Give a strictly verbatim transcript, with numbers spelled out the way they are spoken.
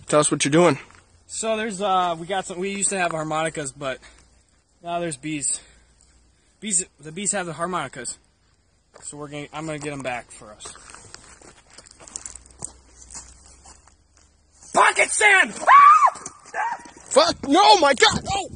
Tell us what you're doing. So there's, uh, we got some, we used to have harmonicas, but now there's bees. Bees, the bees have the harmonicas. So we're going I'm going to get them back for us. Pocket sand! Fuck, no, my God, no!